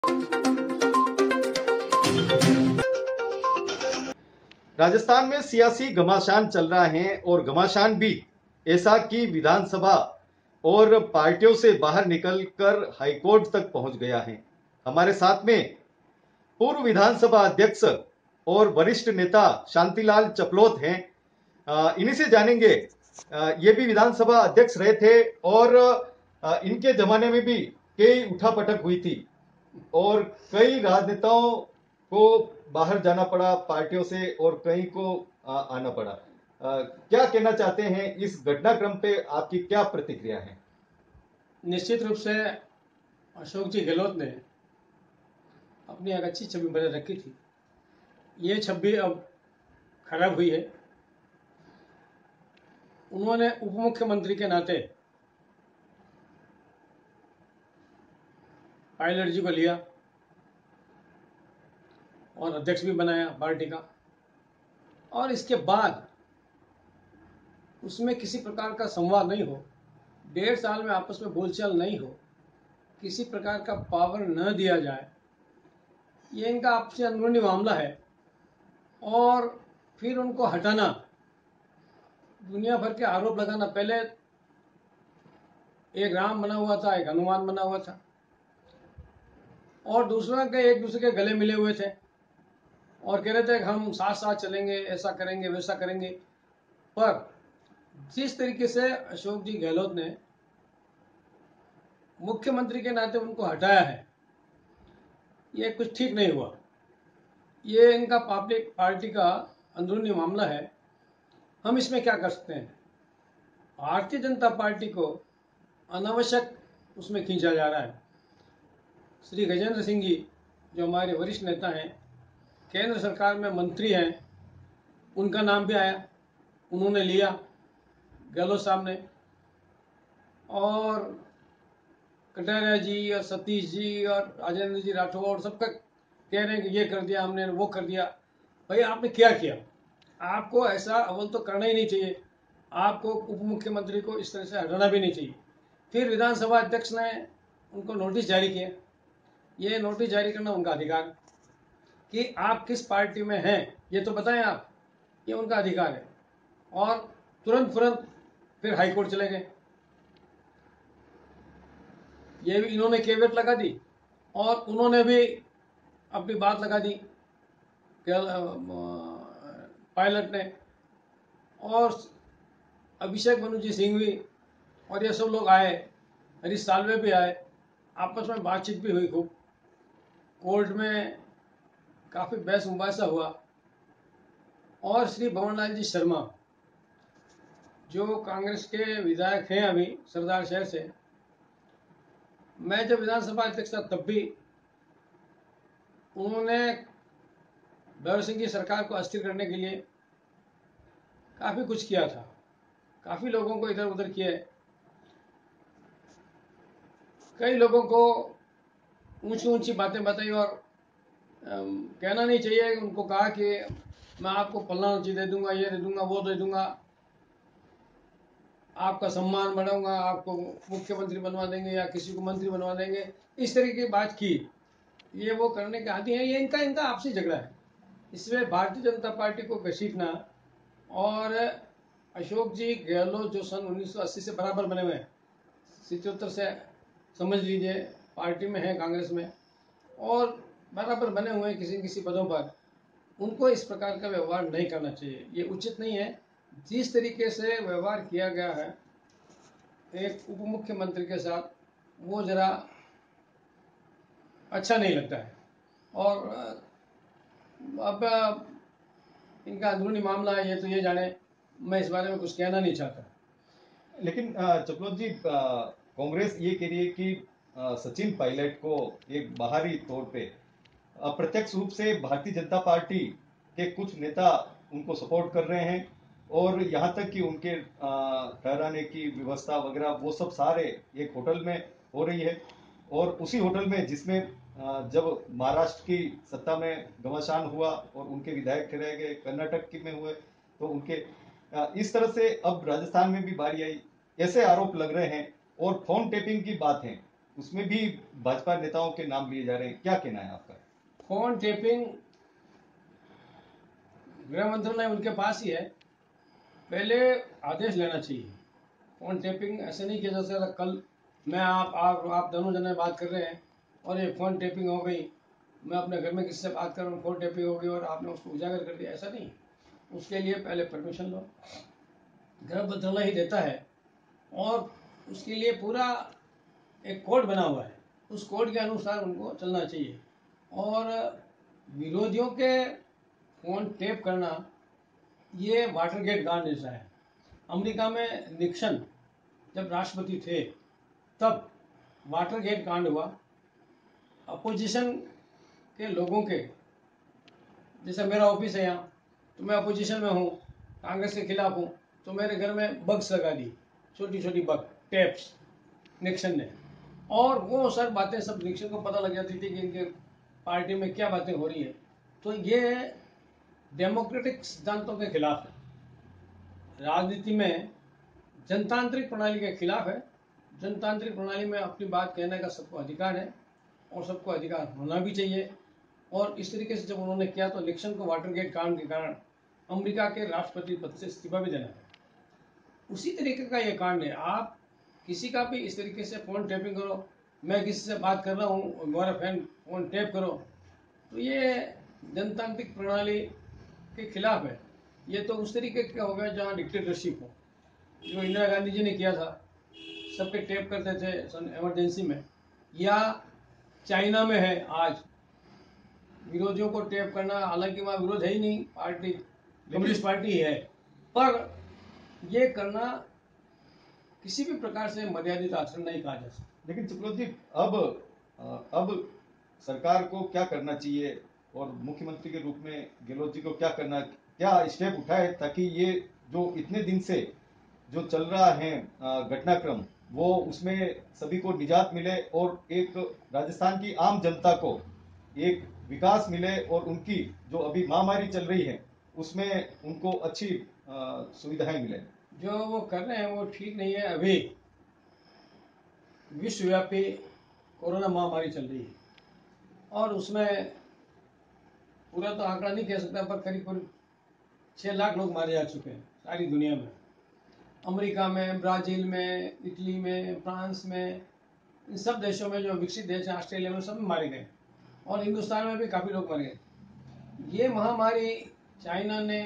राजस्थान में सियासी घमासान चल रहा है और घमासान भी ऐसा कि विधानसभा और पार्टियों से बाहर निकलकर हाईकोर्ट तक पहुंच गया है। हमारे साथ में पूर्व विधानसभा अध्यक्ष और वरिष्ठ नेता शांतिलाल चपलोत हैं। इन्हीं से जानेंगे। ये भी विधानसभा अध्यक्ष रहे थे और इनके जमाने में भी कई उठापटक हुई थी और कई राजनेताओं को बाहर जाना पड़ा पार्टियों से और कई को आना पड़ा। क्या कहना चाहते हैं इस घटनाक्रम पे, आपकी क्या प्रतिक्रिया है? निश्चित रूप से अशोक जी गहलोत ने अपनी एक अच्छी छवि बना रखी थी। ये छवि अब खराब हुई है। उन्होंने उप मुख्यमंत्री के नाते पायलट जी को लिया और अध्यक्ष भी बनाया पार्टी का, और इसके बाद उसमें किसी प्रकार का संवाद नहीं हो, 1.5 साल में आपस में बोलचाल नहीं हो, किसी प्रकार का पावर न दिया जाए, ये इनका आपसी अंदरूनी मामला है। और फिर उनको हटाना, दुनिया भर के आरोप लगाना। पहले एक राम बना हुआ था, एक हनुमान बना हुआ था, और दूसरा के एक दूसरे के गले मिले हुए थे और कह रहे थे कि हम साथ साथ चलेंगे, ऐसा करेंगे, वैसा करेंगे। पर जिस तरीके से अशोक जी गहलोत ने मुख्यमंत्री के नाते उनको हटाया है, ये कुछ ठीक नहीं हुआ। ये इनका पार्टी का अंदरूनी मामला है। हम इसमें क्या कर सकते हैं? भारतीय जनता पार्टी को अनावश्यक उसमें खींचा जा रहा है। श्री गजेंद्र सिंह जी जो हमारे वरिष्ठ नेता हैं, केंद्र सरकार में मंत्री हैं, उनका नाम भी आया, उन्होंने लिया गहलोत साहब ने। और कटारिया जी और सतीश जी और राजेंद्र जी राठौर सबका कह रहे हैं कि ये कर दिया हमने, वो कर दिया। भाई आपने क्या किया? आपको ऐसा अव्वल तो करना ही नहीं चाहिए। आपको उप मुख्यमंत्री को इस तरह से हटाना भी नहीं चाहिए। फिर विधानसभा अध्यक्ष ने उनको नोटिस जारी किया। ये नोटिस जारी करना उनका अधिकार है कि आप किस पार्टी में हैं, ये तो बताएं आप। ये उनका अधिकार है। और तुरंत फिर हाईकोर्ट चले गए। ये भी इन्होंने केवियट लगा दी और उन्होंने भी अपनी बात लगा दी पायलट ने। और अभिषेक बनर्जी सिंह भी और ये सब लोग आए, हरीश साल्वे भी आए, आपस में बातचीत भी हुई खूब। कोर्ट में काफ़ी बहस मुबासा हुआ। और श्री भंवरलाल जी शर्मा जो कांग्रेस के विधायक हैं अभी सरदार शहर से, मैं जब विधानसभा अध्यक्ष था तब भी उन्होंने भैरव सिंह की सरकार को अस्थिर करने के लिए काफ़ी कुछ किया था, काफ़ी लोगों को इधर उधर किए, कई लोगों को ऊंची ऊंची बातें बताई। और कहना नहीं चाहिए, उनको कहा कि मैं आपको फलाना चीज़ दे दूंगा, ये दे दूंगा, वो दे दूंगा, आपका सम्मान बढ़ाऊंगा, आपको मुख्यमंत्री बनवा देंगे या किसी को मंत्री बनवा देंगे, इस तरीके की बात की। ये वो करने के आदि हैं। ये इनका आपसी झगड़ा है। इसमें भारतीय जनता पार्टी को घसीटना और अशोक जी गहलोत जो सन 1980 से बराबर बने हुए हैं, 77 से समझ लीजिए पार्टी में है, कांग्रेस में, और बराबर बने हुए हैं किसी न किसी पदों पर, उनको इस प्रकार का व्यवहार नहीं करना चाहिए। ये उचित नहीं है। जिस तरीके से व्यवहार किया गया है एक उप मुख्यमंत्री के साथ, वो जरा अच्छा नहीं लगता है। और अब इनका अंदरूनी मामला है, ये तो ये जाने, मैं इस बारे में कुछ कहना नहीं चाहता। लेकिन चपलोत जी, कांग्रेस ये कह रही है कि सचिन पायलट को एक बाहरी तौर पे अप्रत्यक्ष रूप से भारतीय जनता पार्टी के कुछ नेता उनको सपोर्ट कर रहे हैं और यहाँ तक कि उनके ठहराने की व्यवस्था वगैरह वो सब सारे एक होटल में हो रही है। और उसी होटल में जिसमें जब महाराष्ट्र की सत्ता में घमासान हुआ और उनके विधायक ठहराए गए, कर्नाटक की में हुए तो उनके इस तरह से अब राजस्थान में भी बारी आई, ऐसे आरोप लग रहे हैं। और फोन टेपिंग की बात है उसमें भी भाजपा नेताओं के नाम लिए जा रहे हैं, क्या कहना है आपका? फोन टेपिंग गृह मंत्रालय उनके पास ही है, पहले आदेश लेना चाहिए। फोन टेपिंग ऐसे नहीं किया जा सकता कल मैं आप दोनों जने बात कर रहे हैं और ये फोन टेपिंग हो गई, मैं अपने घर में किसी से बात कर रहा हूँ, फोन टेपिंग हो गई और आपने उसको उजागर कर दिया, ऐसा नहीं। उसके लिए पहले परमिशन लो, गृह मंत्रालय ही देता है और उसके लिए पूरा एक कोड बना हुआ है, उस कोड के अनुसार उनको चलना चाहिए। और विरोधियों के फोन टेप करना ये वाटरगेट कांड जैसा है। अमेरिका में निक्सन जब राष्ट्रपति थे तब वाटरगेट कांड हुआ, अपोजिशन के लोगों के, जैसे मेरा ऑफिस है यहाँ, तो मैं अपोजिशन में हूँ, कांग्रेस के खिलाफ हूँ, तो मेरे घर में बग्स लगा दी, छोटी छोटी बग टेप्स निक्सन ने, और वो सर बातें सब निक्सन को पता लग जाती थी कि इनके पार्टी में क्या बातें हो रही है। तो ये डेमोक्रेटिक सिद्धांतों के खिलाफ है, राजनीति में जनतांत्रिक प्रणाली के खिलाफ है। जनतांत्रिक प्रणाली में अपनी बात कहने का सबको अधिकार है और सबको अधिकार होना भी चाहिए। और इस तरीके से जब उन्होंने किया तो निक्सन को वाटरगेट कांड के कारण अमेरिका के राष्ट्रपति पद से इस्तीफा भी देना पड़ा। उसी तरीके का ये कांड है, आप किसी का भी इस तरीके से फोन टेपिंग करो, मैं किसी से बात कर रहा हूँ और मेरा फोन टेप करो, तो ये जनतांत्रिक प्रणाली के खिलाफ है। ये तो उस तरीके का हो गया जहाँ डिक्टेटरशिप हो, जो इंदिरा गांधी जी ने किया था, सबके टेप करते थे इमरजेंसी में, या चाइना में है आज विरोधियों को टेप करना, हालांकि वहाँ विरोध है ही नहीं, पार्टी कम्युनिस्ट पार्टी है, पर ये करना किसी भी प्रकार से मर्यादित आचरण नहीं कहा जा सकता। लेकिन सुब्रत जी, अब सरकार को क्या करना चाहिए और मुख्यमंत्री के रूप में गहलोत जी को क्या स्टेप उठाए ताकि ये जो इतने दिन से जो चल रहा है घटनाक्रम, वो उसमें सभी को निजात मिले और एक राजस्थान की आम जनता को एक विकास मिले और उनकी जो अभी महामारी चल रही है उसमें उनको अच्छी सुविधाएं मिले। जो वो कर रहे हैं वो ठीक नहीं है। अभी विश्वव्यापी कोरोना महामारी चल रही है और उसमें पूरा तो आंकड़ा नहीं कह सकता, पर करीब करीब 6 लाख लोग मारे जा चुके हैं सारी दुनिया में। अमेरिका में, ब्राजील में, इटली में, फ्रांस में, इन सब देशों में जो विकसित देश हैं, ऑस्ट्रेलिया में, सब में मारे गए और हिंदुस्तान में भी काफ़ी लोग मर गए। ये महामारी चाइना ने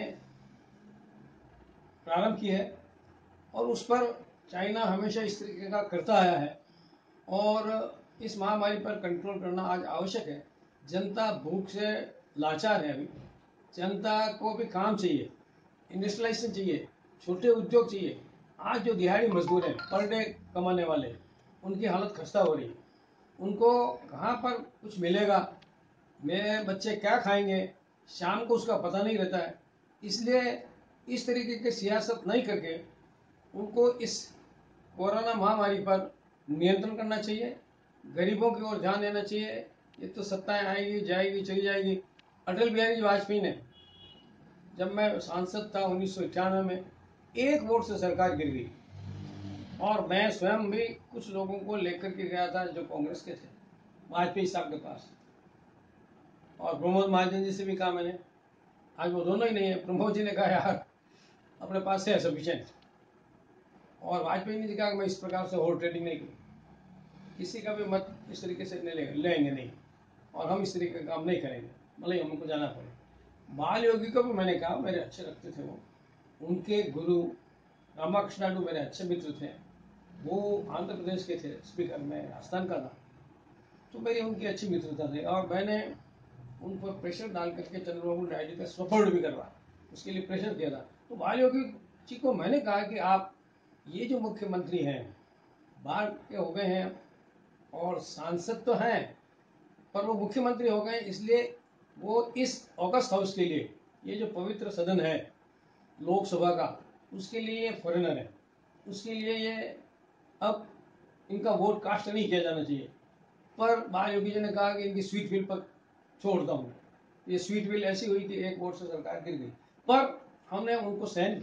प्रारंभ की है और उस पर चाइना हमेशा इस तरीके का करता आया है और इस महामारी पर कंट्रोल करना आज आवश्यक है। जनता भूख से लाचार है अभी, जनता को भी काम चाहिए, इंडस्ट्रियलाइजेशन चाहिए, छोटे उद्योग चाहिए। आज जो दिहाड़ी मजदूर हैं, पर डे कमाने वाले, उनकी हालत खस्ता हो रही है। उनको कहाँ पर कुछ मिलेगा, मेरे बच्चे क्या खाएंगे, शाम को उसका पता नहीं रहता है। इसलिए इस तरीके की सियासत नहीं करके उनको इस कोरोना महामारी पर नियंत्रण करना चाहिए, गरीबों की ओर ध्यान देना चाहिए। ये तो सत्ताएं आएगी जाएगी चली जाएगी। अटल बिहारी वाजपेयी ने, जब मैं सांसद था 1991 में, 1 वोट से सरकार गिर गई और मैं स्वयं भी कुछ लोगों को लेकर के गया था जो कांग्रेस के थे वाजपेयी साहब के पास, और प्रमोद महाजन जी से भी कहा मैंने। आज वो दोनों ही नहीं है। प्रमोद जी ने कहा यार अपने पास है सफिशिएंट, और वाजपेयी ने कहा कि मैं इस प्रकार से और ट्रेडिंग नहीं करूँ, किसी का भी मत इस तरीके से लेंगे नहीं, और हम इस तरीके का काम नहीं करेंगे, भले ही हमको जाना पड़े। बाल योगी को भी मैंने कहा, मेरे अच्छे लगते थे वो, उनके गुरु रामाकृष्णाडू मेरे अच्छे मित्र थे, वो आंध्र प्रदेश के थे स्पीकर, मैं राजस्थान का था, तो मेरी उनकी अच्छी मित्रता थी और मैंने उन पर प्रेशर डाल करके चंद्रबाबू नायडू का सपोर्ट भी करवा, उसके लिए प्रेशर किया था। तो बाल योगी जी को मैंने कहा कि आप ये जो मुख्यमंत्री हैं, बाहर के हो गए हैं और सांसद तो हैं, पर वो मुख्यमंत्री हो गए, इसलिए वो इस ऑगस्ट हाउस के लिए, ये जो पवित्र सदन है लोकसभा का, उसके लिए ये फॉरेनर है, उसके लिए ये अब इनका वोट कास्ट नहीं किया जाना चाहिए। पर बाल योगी जी ने कहा कि इनकी स्वीट विल पर छोड़ता हूँ। ये स्वीट विल ऐसी हुई कि 1 वोट से सरकार गिर गई, पर हमने उनको सहन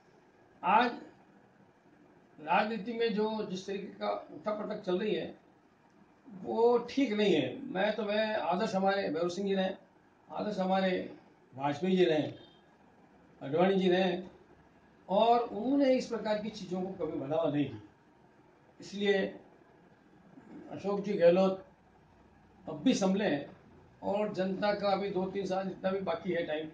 किया। आज राजनीति में जो जिस तरीके का उठापटक चल रही है, वो ठीक नहीं है। मैं आदर्श हमारे भैरव सिंह जी रहे, आदर्श हमारे वाजपेयी जी रहे, अडवाणी जी रहे, और उन्होंने इस प्रकार की चीज़ों को कभी बढ़ावा नहीं दी। इसलिए अशोक जी गहलोत अब भी संभले हैं, और जनता का अभी 2-3 साल जितना भी बाकी है टाइम,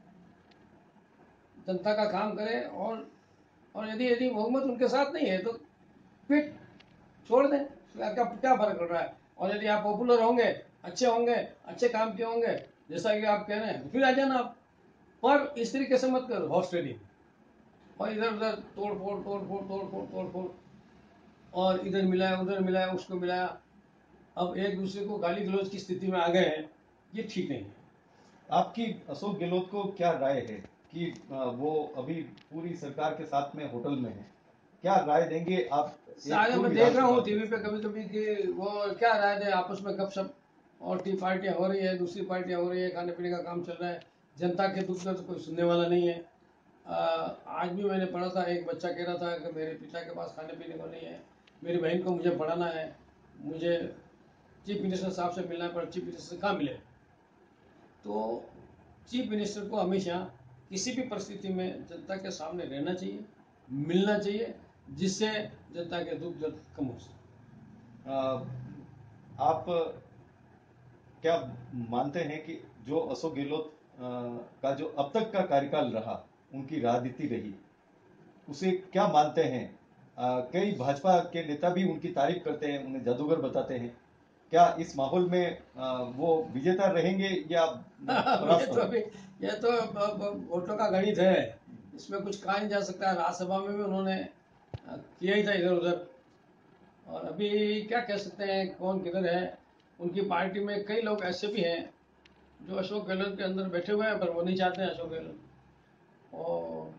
जनता का काम करें। और यदि यदि बहुमत उनके साथ नहीं है तो फिर छोड़ दें। क्या क्या क्या फर्क पड़ रहा है? और यदि आप पॉपुलर होंगे, अच्छे होंगे, अच्छे काम किए होंगे, जैसा कि आप कह रहे हैं, तो फिर आ जाना आप। पर इस तरीके से मत करो हॉर्स ट्रेडिंग, और इधर उधर तोड़ फोड़ तोड़ फोड़ तोड़ फोड़ तोड़ फोड़, और इधर मिलाया उधर मिलाया उसको मिलाया, अब एक दूसरे को गाली गलौज की स्थिति में आ गए हैं। ये ठीक नहीं है। आपकी अशोक गहलोत को क्या राय है कि वो अभी पूरी सरकार के साथ में होटल में है, क्या राय देंगे आप? एक सारे पूर्व मैं देख रहा विधानसभा हूँ टीवी पे कभी कभी कि वो क्या राय दे आपस में गपशप, और टी पार्टियाँ हो रही है, दूसरी पार्टियाँ हो रही है, खाने पीने का काम चल रहा है। जनता के दुख में तो कोई सुनने वाला नहीं है। आज भी मैंने पढ़ा था, एक बच्चा कह रहा था कि मेरे पिता के पास खाने पीने को नहीं है, मेरी बहन को मुझे पढ़ाना है, मुझे चीफ मिनिस्टर साहब से मिलना है, पर चीफ मिनिस्टर कहाँ मिले? तो चीफ मिनिस्टर को हमेशा किसी भी परिस्थिति में जनता के सामने रहना चाहिए, मिलना चाहिए, जिससे जनता के दुख दर्द कम हो सके। आप क्या मानते हैं कि जो अशोक गहलोत का जो अब तक का कार्यकाल रहा, उनकी राजनीति रही, उसे क्या मानते हैं? कई भाजपा के नेता भी उनकी तारीफ करते हैं, उन्हें जादूगर बताते हैं। क्या इस माहौल में वो विजेता रहेंगे या ये परास्त तो होंगे? अभी ये तो वोटों का गणित है, इसमें कुछ कहा नहीं जा सकता। राज्यसभा में भी उन्होंने किया ही था इधर उधर, और अभी क्या कह सकते हैं कौन किधर है। उनकी पार्टी में कई लोग ऐसे भी हैं जो अशोक गहलोत के अंदर बैठे हुए हैं, पर वो नहीं चाहते हैं अशोक गहलोत, और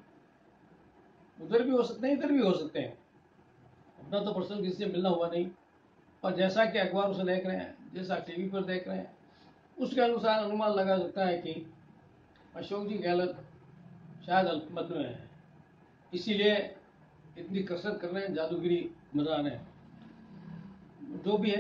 उधर भी हो सकते हैं इधर भी हो सकते हैं। अपना तो पर्सनल किसी से मिलना हुआ नहीं, पर जैसा कि अखबारों से देख रहे हैं, जैसा टीवी पर देख रहे हैं, उसके अनुसार अनुमान लगा सकता है कि अशोक जी गहलोत शायद अल्पमत में है, इसीलिए इतनी कसरत कर रहे हैं, जादूगिरी मजा रहे हैं, जो भी है।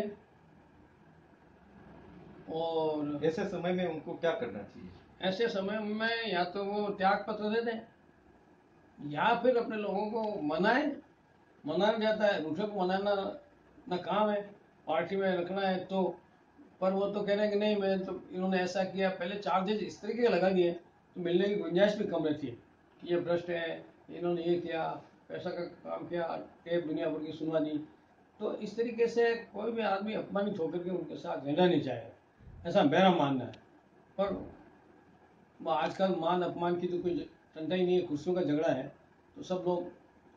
और ऐसे समय में उनको क्या करना चाहिए? ऐसे समय में या तो वो त्याग पत्र दे दें, या फिर अपने लोगों को मनाएं। मनाया जाता है, दूसरे को मनाना ना काम है, पार्टी में रखना है तो। पर वो तो कह रहे हैं कि नहीं, मैं तो इन्होंने ऐसा किया, पहले चार्जेज इस तरीके के लगा दिए तो मिलने की गुंजाइश भी कम रहती है कि ये भ्रष्ट है, इन्होंने ये किया, पैसा का काम किया, टेप दुनिया भर की सुनवा दी। तो इस तरीके से कोई भी आदमी अपमानित होकर के उनके साथ रहना नहीं चाहेगा, ऐसा मेरा मानना है। पर आजकल मान अपमान की तो कोई टंटा ही नहीं है, कुर्सियों का झगड़ा है, तो सब लोग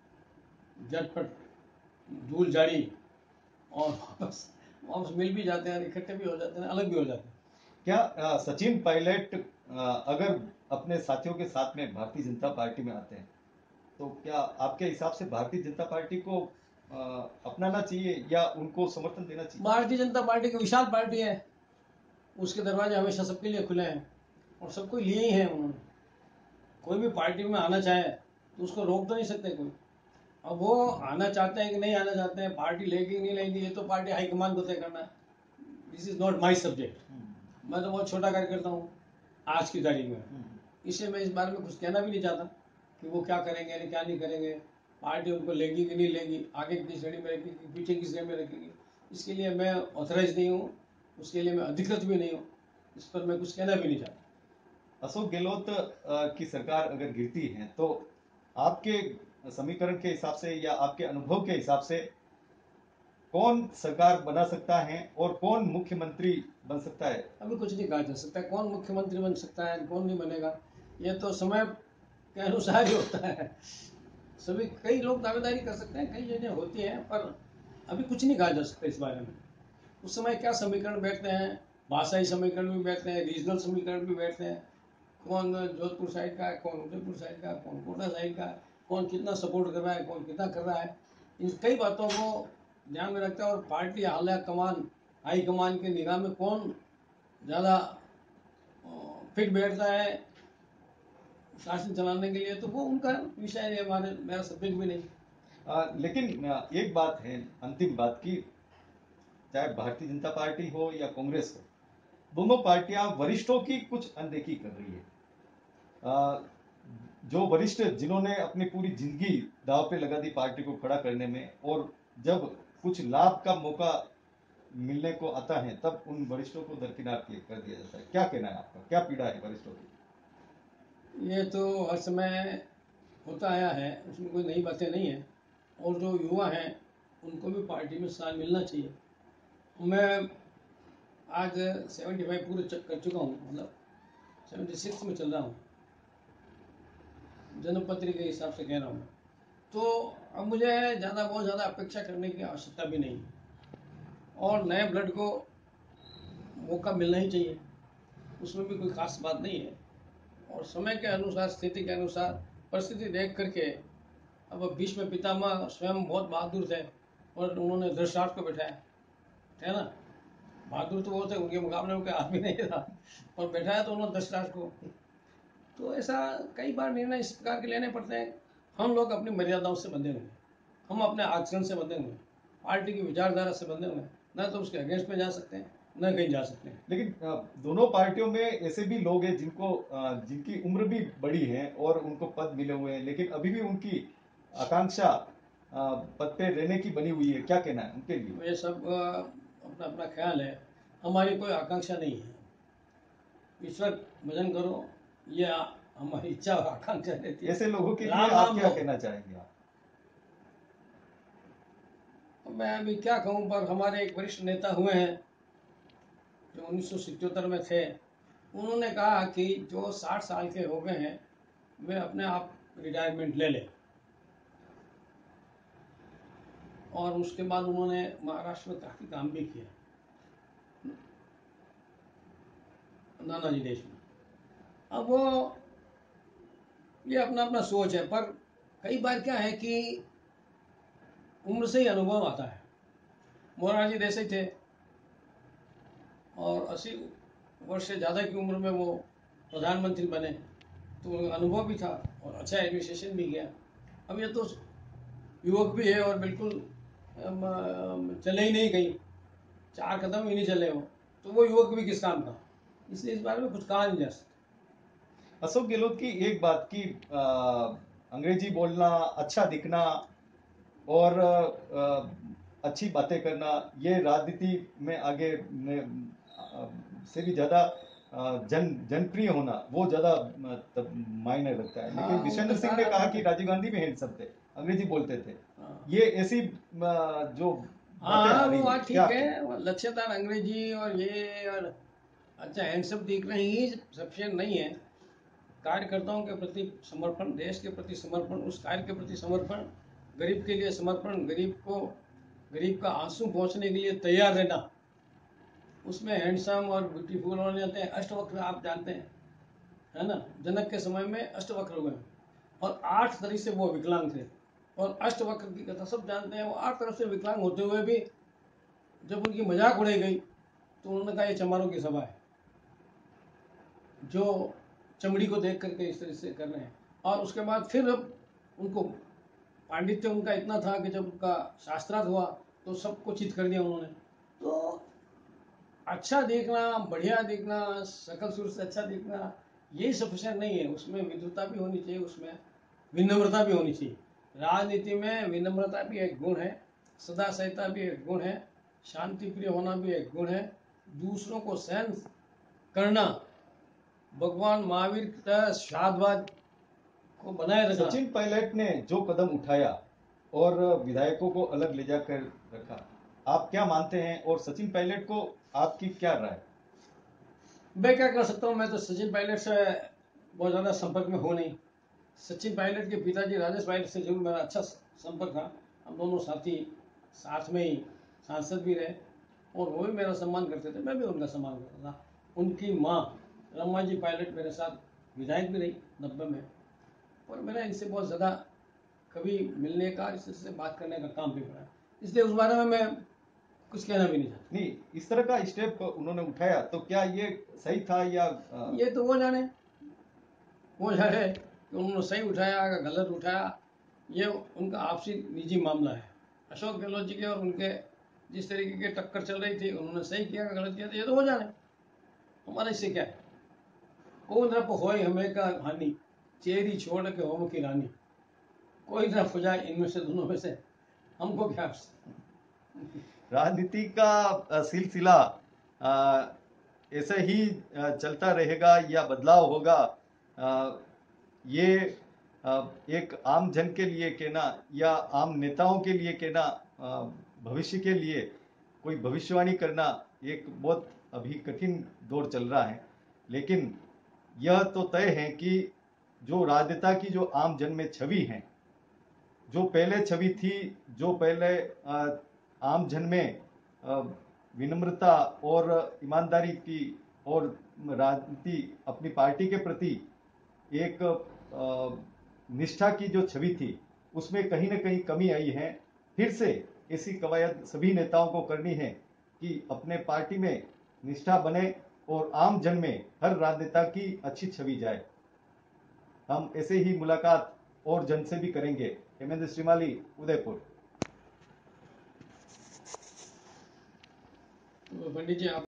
झटपट धूल जाड़ी और वापस वापस मिल भी जाते हैं, इकट्ठे भी हो जाते हैं, अलग भी हो जाते हैं। क्या सचिन पायलट अगर अपने साथियों के साथ में भारतीय जनता पार्टी में आते हैं, तो क्या आपके हिसाब से भारतीय जनता पार्टी को अपनाना चाहिए या उनको समर्थन देना चाहिए? भारतीय जनता पार्टी की विशाल पार्टी है, उसके दरवाजे हमेशा सबके लिए खुले हैं, और सबको लिए ही हैं उन्होंने। कोई भी पार्टी में आना चाहे तो उसको रोक तो नहीं सकते कोई। अब वो आना चाहते हैं कि नहीं आना चाहते हैं, पार्टी लेगी कि नहीं लेगी, ये तो पार्टी हाईकमान को तय करना है। This is not my subject. मैं तो बहुत छोटा कार्यकर्ता हूँ आज की तारीख में, इसलिए मैं इस बारे में कुछ कहना भी नहीं चाहता कि वो क्या करेंगे या क्या नहीं करेंगे, पार्टी उनको लेगी कि नहीं लेगी, आगे की श्रेणी में रखेगी, पीछे की श्रेणी में रखेगी, इसके लिए मैं ऑथराइज नहीं हूँ, उसके लिए मैं अधिकृत भी नहीं हूँ, इस पर मैं कुछ कहना भी नहीं चाहता। अशोक गहलोत की सरकार अगर गिरती है तो आपके समीकरण के हिसाब से या आपके अनुभव के हिसाब से कौन सरकार बना सकता है और कौन मुख्यमंत्री बन सकता है? अभी कुछ नहीं कहा जा सकता कौन मुख्यमंत्री बन सकता है कौन नहीं बनेगा, ये तो समय के अनुसार ही होता है। सभी कई लोग दावेदारी कर सकते हैं, कई चीजें होती हैं, पर अभी कुछ नहीं कहा जा सकता इस बारे में। उस समय क्या समीकरण बैठते हैं, भाषाई समीकरण भी बैठते हैं, रीजनल समीकरण भी बैठते हैं, कौन जोधपुर साइड का है, कौन उदयपुर साइड का है, कौन कोटा साइड का है, कौन कितना सपोर्ट कर रहा है, कौन कितना कर रहा है, इन कई बातों को ध्यान में रखता है। और पार्टी हाल कमान हाई कमान के निगाह में कौन ज़्यादा फिट बैठता है शासन चलाने के लिए, तो वो उनका विषय है, हमारे मेरा सब्जेक्ट भी नहीं। लेकिन एक बात है, अंतिम बात की चाहे भारतीय जनता पार्टी हो या कांग्रेस हो, दोनों पार्टियां वरिष्ठों की कुछ अनदेखी कर रही है। जो वरिष्ठ जिन्होंने अपनी पूरी जिंदगी दांव पे लगा दी पार्टी को खड़ा करने में, और जब कुछ लाभ का मौका मिलने को आता है तब उन वरिष्ठों को दरकिनार कर दिया जाता है। क्या कहना है आपका, क्या पीड़ा है वरिष्ठों की? ये तो हर समय होता आया है, उसमें कोई नई बातें नहीं है। और जो युवा हैं उनको भी पार्टी में स्थान मिलना चाहिए। मैं आज 75 पूरे कर चुका हूँ, मतलब 76 में चल रहा हूँ, जन्मपत्री के हिसाब से कह रहा हूँ। तो अब मुझे बहुत ज़्यादा अपेक्षा करने की आवश्यकता भी नहीं है, और नए ब्लड को मौका मिलना ही चाहिए, उसमें भी कोई खास बात नहीं है। और समय के अनुसार, स्थिति के अनुसार, परिस्थिति देख करके अब भीष्म पितामह स्वयं बहुत बहादुर थे और उन्होंने धृतराष्ट्र को बैठाया, है ना। बहादुर तो वो थे, उनके मुकाबले में कोई आदमी नहीं था, और बैठाया तो उन्होंने धृतराष्ट्र को। तो ऐसा कई बार निर्णय इस प्रकार के लेने पड़ते हैं। हम लोग अपनी मर्यादाओं से बंधे हुए हैं, हम अपने आचरण से बंधे हुए हैं, पार्टी की विचारधारा से बंधे हुए हैं, न तो उसके अगेंस्ट में जा सकते हैं न कहीं जा सकते हैं। लेकिन दोनों पार्टियों में ऐसे भी लोग हैं जिनकी उम्र भी बड़ी है और उनको पद मिले हुए हैं, लेकिन अभी भी उनकी आकांक्षा पद पे रहने की बनी हुई है। क्या कहना है उनके लिए? ये सब अपना अपना ख्याल है, हमारी कोई आकांक्षा नहीं है। ईश्वर भजन करो, ये हमारी इच्छा और आकांक्षा रहती है। ऐसे लोगों के लिए राम आप नाम क्या लो। कहना चाहेंगे आप? मैं अभी क्या कहूँ, पर हमारे एक वरिष्ठ नेता हुए हैं जो 1977 में थे, उन्होंने कहा कि जो 60 साल के हो गए हैं वे अपने आप रिटायरमेंट ले लें। और उसके बाद उन्होंने महाराष्ट्र में काफी काम भी किया, नानाजी देशमुख। अब वो, ये अपना अपना सोच है, पर कई बार क्या है कि उम्र से ही अनुभव आता है। मोरारजी देसाई थे और 80 वर्ष से ज़्यादा की उम्र में वो प्रधानमंत्री बने, तो अनुभव भी था और अच्छा एडमिनिस्ट्रेशन भी किया। अब ये तो युवक भी है और बिल्कुल चले ही नहीं कहीं, 4 कदम ही नहीं चले हो, तो वो युवक भी किस काम का। इसलिए इस बारे में कुछ कहा नहीं जा सकता। अशोक गहलोत की एक बात की, अंग्रेजी बोलना, अच्छा दिखना और अच्छी बातें करना, ये राजनीति में आगे से भी ज्यादा जनप्रिय होना, वो ज्यादा मायने रखता है। लेकिन विशेंद्र सिंह ने कहा कि राजीव गांधी भी हैंडसम थे, अंग्रेजी बोलते थे। ये ऐसी जो बातें आ हाँ, रही वो है, बात क्या? ठीक है, वो लच्छेदार अंग्रेजी और ये और अच्छा हैंडसम दिखना ही सफिशिएंट नहीं है। कार्यकर्ताओं के प्रति समर्पण, देश के प्रति समर्पण, उस कार्य के प्रति समर्पण, गरीब के लिए समर्पण, गरीब का आंसू पहुंचने के लिए तैयार रहना, उसमें हैंडसम और ब्यूटीफुल होने जाते हैं। अष्टवक्र आप जानते हैं, है ना। जनक के समय में अष्टवक्र हुए और 8 तरह से वो विकलांग थे, और अष्टवक्र की कथा सब जानते हैं। वो 8 तरफ से विकलांग होते हुए भी जब उनकी मजाक उड़ाई गई तो उन्होंने कहा ये चमारों की सभा है, जो चमड़ी को देख करके इस तरह से कर रहे हैं। और उसके बाद फिर अब उनको पांडित्य उनका इतना था कि जब उनका शास्त्रार्थ हुआ तो सबको चित कर दिया उन्होंने। तो अच्छा देखना, बढ़िया देखना, सकल सूर से अच्छा देखना, यही सफिशिएंट नहीं है। उसमें विद्वता भी होनी चाहिए, उसमें विनम्रता भी होनी चाहिए। राजनीति में विनम्रता भी एक गुण है, सदा सहिता भी एक गुण है, शांति प्रिय होना भी एक गुण है, दूसरों को सहन करना, भगवान महावीर की तरह शादवाद को बनाए रखना। सचिन पायलट ने जो कदम उठाया और विधायकों को अलग ले जाकर रखा, आप क्या मानते हैं? और सचिन पायलट को आपकी क्या राय? मैं क्या कर सकता हूँ, मैं तो सचिन पायलट से बहुत ज़्यादा संपर्क में हूँ नहीं। सचिन पायलट के पिताजी राजेश पायलट से जरूर मेरा अच्छा संपर्क था। हम दोनों साथी साथ में ही सांसद भी रहे, और वो भी मेरा सम्मान करते थे, मैं भी उनका सम्मान करता था। उनकी माँ रमा जी पायलट मेरे साथ विधायक भी रही 90 में, और मेरा इनसे बहुत ज़्यादा कभी मिलने का, इससे बात करने का काम भी पड़ा, इसलिए उस बारे में मैं कुछ कहना भी नहीं चाहता। नहीं, इस तरह का स्टेप उन्होंने उठाया तो क्या ये सही था या ये तो वो जाने कि उन्होंने सही उठाया या गलत उठाया, ये उनका आपसी निजी मामला है। अशोक गहलोत जी के और उनके जिस तरीके की टक्कर चल रही थी, उन्होंने सही किया, गलत किया तो ये तो हो जाने, हमारा इससे क्या है। कौन रप होए हमें का हानि, चेरी छोड़ के होम की रानी, कोई रप हो जाए इनमें से, दोनों में से, हमको क्या। राजनीति का सिलसिला ऐसे ही चलता रहेगा या बदलाव होगा, ये एक आम जन के लिए कहना या आम नेताओं के लिए कहना, भविष्य के लिए कोई भविष्यवाणी करना एक बहुत अभी कठिन दौर चल रहा है। लेकिन यह तो तय है कि जो राजनेता की जो आम जन में छवि है, जो पहले छवि थी, जो पहले आम जन में विनम्रता और ईमानदारी की और राजनीति अपनी पार्टी के प्रति एक निष्ठा की जो छवि थी, उसमें कहीं ना कहीं कमी आई है। फिर से ऐसी कवायद सभी नेताओं को करनी है कि अपने पार्टी में निष्ठा बने और आम जन में हर राजनेता की अच्छी छवि जाए। हम ऐसे ही मुलाकात और जन से भी करेंगे। हेमेंद्र श्रीमाली, उदयपुर। पंडित जी आप